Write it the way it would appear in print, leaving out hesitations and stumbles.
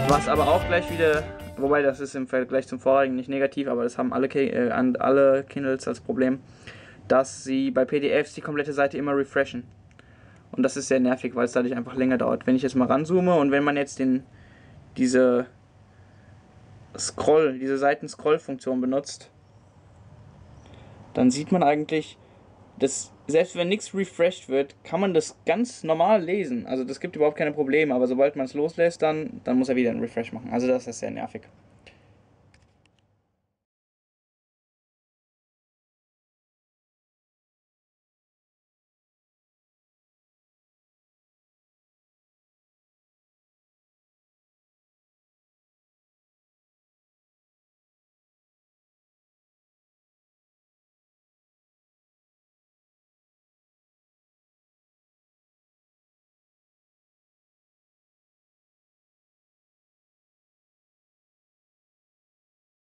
Was aber auch gleich wieder, wobei das ist im Vergleich zum vorigen nicht negativ, aber das haben alle Kindles als Problem, dass sie bei PDFs die komplette Seite immer refreshen. Und das ist sehr nervig, weil es dadurch einfach länger dauert. Wenn ich jetzt mal ranzoome und wenn man jetzt diese diese Seiten-Scroll-Funktion benutzt, dann sieht man eigentlich, dass selbst wenn nichts refreshed wird, kann man das ganz normal lesen. Also das gibt überhaupt keine Probleme, aber sobald man es loslässt, dann muss er wieder einen Refresh machen. Also das ist sehr nervig.